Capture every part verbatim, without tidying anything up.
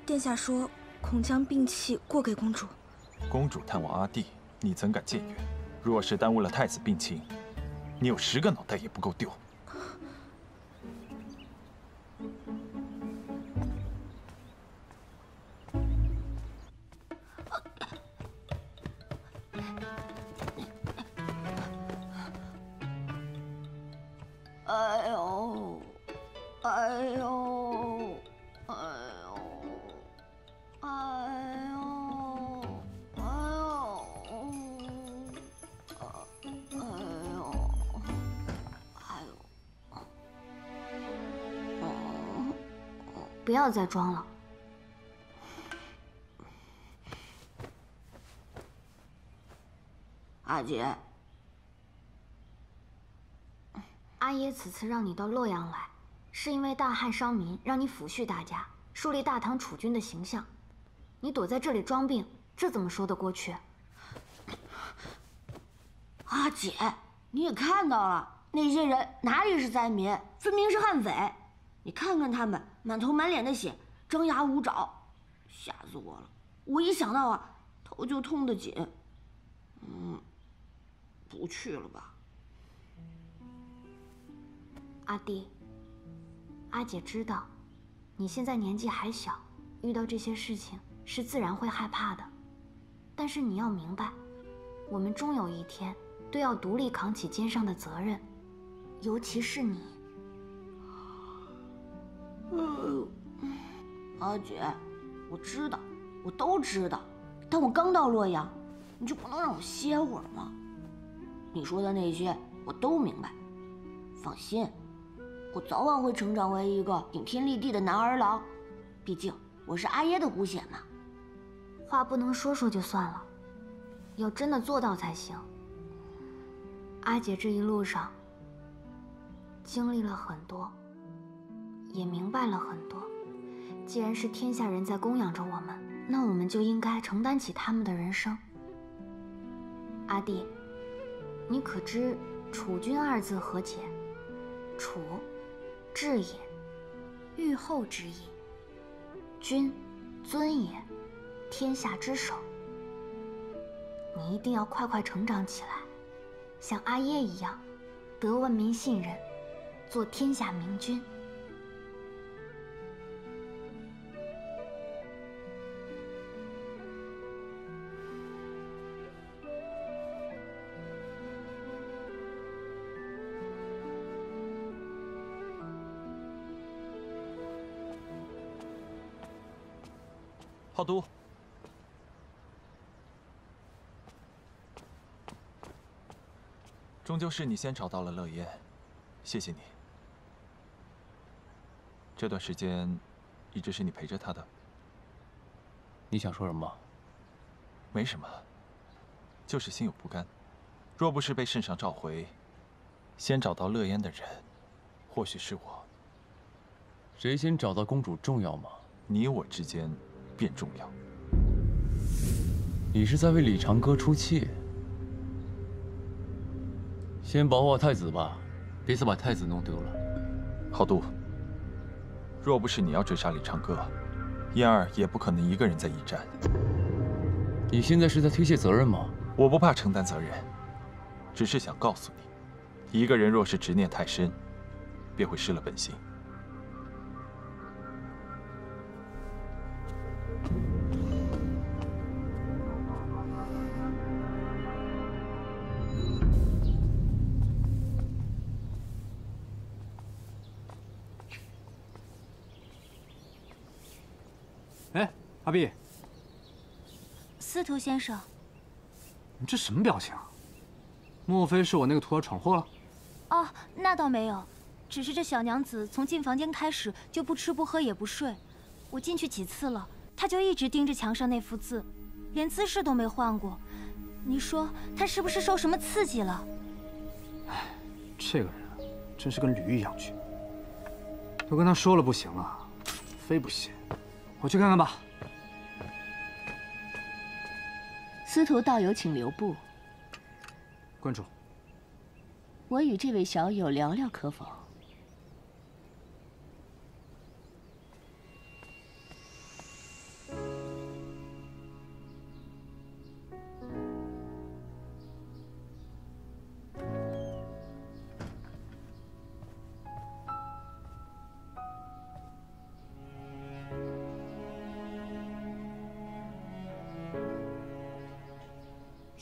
殿下说恐将兵器过给公主。 公主探望阿弟，你怎敢僭越？若是耽误了太子病情，你有十个脑袋也不够丢。 哎呦，哎呦，哎呦，哎呦，哎呦，哎呦，哎呦， 不要再装了。 阿姐。 阿爷此次让你到洛阳来，是因为大旱伤民，让你抚恤大家，树立大唐储君的形象。你躲在这里装病，这怎么说得过去？ 阿姐，你也看到了，那些人哪里是灾民，分明是悍匪。你看看他们，满头满脸的血，张牙舞爪，吓死我了！我一想到啊，头就痛得紧。嗯，不去了吧。 阿弟，阿姐知道，你现在年纪还小，遇到这些事情是自然会害怕的。但是你要明白，我们终有一天都要独立扛起肩上的责任，尤其是你。 嗯，阿姐，我知道，我都知道，但我刚到洛阳，你就不能让我歇会儿吗？你说的那些我都明白，放心。 我早晚会成长为一个顶天立地的男儿郎，毕竟我是阿耶的骨血嘛。 话不能说说就算了，要真的做到才行。阿姐这一路上经历了很多，也明白了很多。既然是天下人在供养着我们，那我们就应该承担起他们的人生。阿弟，你可知“储君”二字何解？储。 志也，欲后之意。君，尊也，天下之首。你一定要快快成长起来，像阿耶一样，得万民信任，做天下明君。 浩都，终究是你先找到了乐烟，谢谢你。这段时间，一直是你陪着他的。 你想说什么？ 没什么，就是心有不甘。若不是被圣上召回，先找到乐烟的人，或许是我。 谁先找到公主重要吗？ 你我之间。 便重要。 你是在为李长歌出气？先保护好太子吧，别再把太子弄丢了。 浩都，若不是你要追杀李长歌，燕儿也不可能一个人在驿站。 你现在是在推卸责任吗？ 我不怕承担责任，只是想告诉你，一个人若是执念太深，便会失了本心。 哎，阿碧， 司徒先生， 你这什么表情？莫非是我那个徒儿闯祸了？ 哦，那倒没有，只是这小娘子从进房间开始就不吃不喝也不睡，我进去几次了，她就一直盯着墙上那幅字，连姿势都没换过。你说她是不是受什么刺激了？ 哎，这个人真是跟驴一样倔，都跟他说了不行了，非不信。 我去看看吧。 司徒道友，请留步。 关主， 我与这位小友聊聊可否？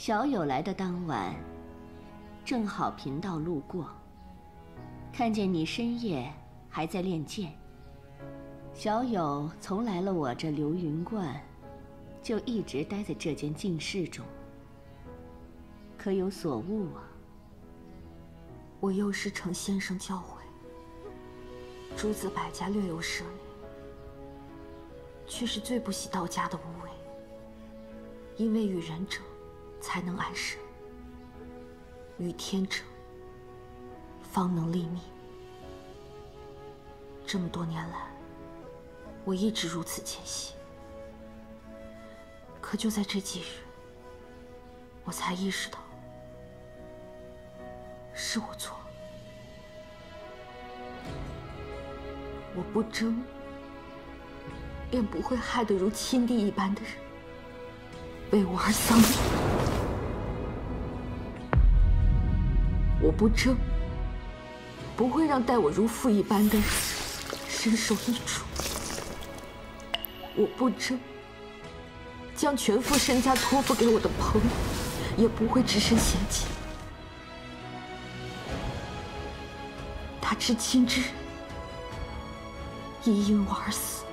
小友来的当晚，正好贫道路过，看见你深夜还在练剑。小友从来了我这流云观，就一直待在这间净室中，可有所悟啊？ 我幼时承先生教诲，诸子百家略有涉猎，却是最不喜道家的无为。因为与人者，才能安身；与天者，方能立命。这么多年来，我一直如此坚信。可就在这几日，我才意识到，是我错了。我不争，便不会害得如亲弟一般的人为我而丧命。我不争，不会让待我如父一般的人身受益处。我不争，将全副身家托付给我的朋友，也不会只身嫌弃。他至亲之人，亦因我而死。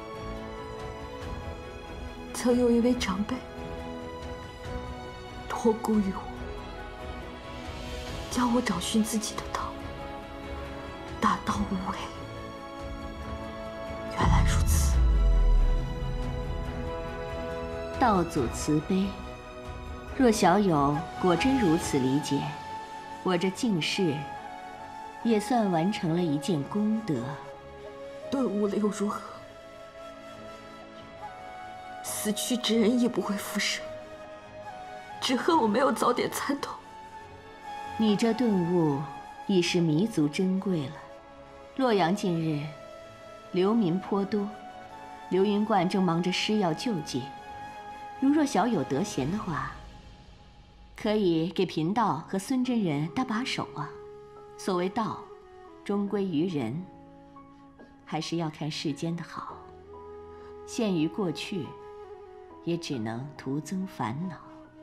曾有一位长辈托孤于我，教我找寻自己的道。大道无为，原来如此。 道祖慈悲，若小友果真如此理解，我这净室也算完成了一件功德。 顿悟了又如何？死去之人亦不会复生，只恨我没有早点参透。 你这顿悟已是弥足珍贵了。洛阳近日流民颇多，流云观正忙着施药救济。如若小友得闲的话，可以给贫道和孙真人搭把手啊。所谓道，终归于人，还是要看世间的好。陷于过去，也只能徒增烦恼。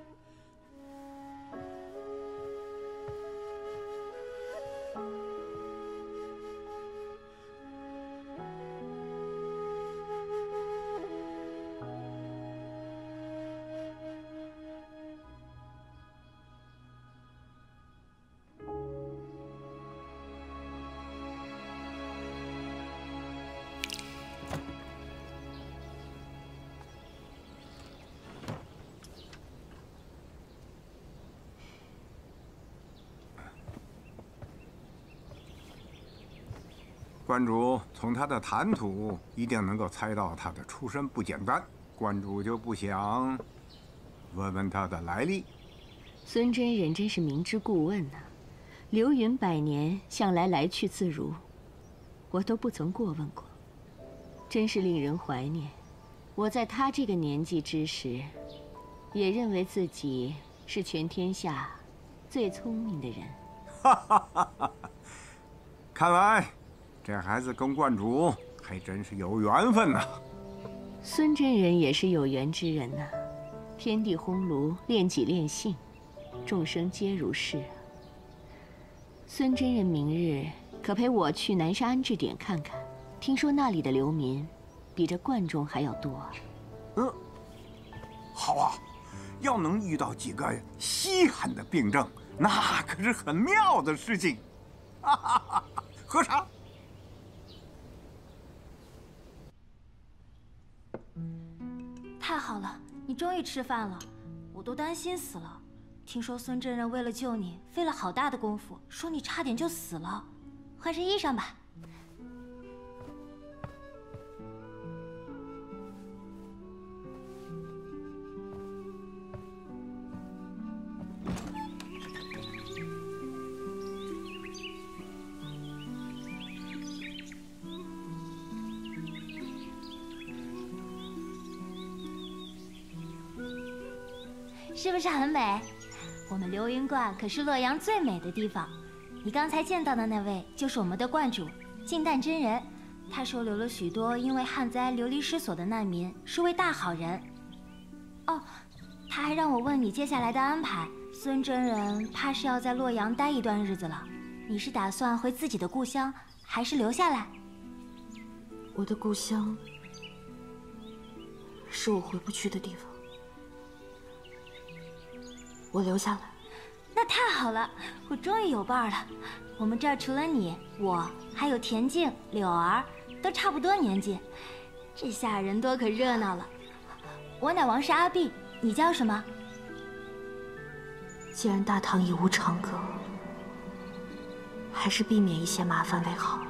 观主从他的谈吐，一定能够猜到他的出身不简单。观主就不想问问他的来历？ 孙真人真是明知故问呐、啊！流云百年，向来来去自如，我都不曾过问过，真是令人怀念。我在他这个年纪之时，也认为自己是全天下最聪明的人。 哈哈哈哈！看来这孩子跟观主还真是有缘分呐。 孙真人也是有缘之人呐、啊，天地烘炉，炼己炼性，众生皆如是。孙真人明日可陪我去南沙安置点看看，听说那里的流民比这观众还要多啊。 嗯，好啊，要能遇到几个稀罕的病症，那可是很妙的事情。哈哈哈哈！喝茶。 太好了，你终于吃饭了，我都担心死了。听说孙真人为了救你，费了好大的功夫，说你差点就死了。换身衣裳吧。是不是很美？我们流云观可是洛阳最美的地方。你刚才见到的那位就是我们的观主净旦真人，他收留了许多因为旱灾流离失所的难民，是位大好人。哦，他他还让我问你接下来的安排。孙真人怕是要在洛阳待一段日子了，你是打算回自己的故乡，还是留下来？ 我的故乡是我回不去的地方，我留下来。 那太好了，我终于有伴了。我们这儿除了你，我还有田静、柳儿，都差不多年纪，这下人多可热闹了。我乃王氏阿碧，你叫什么？ 既然大唐已无长歌，还是避免一些麻烦为好。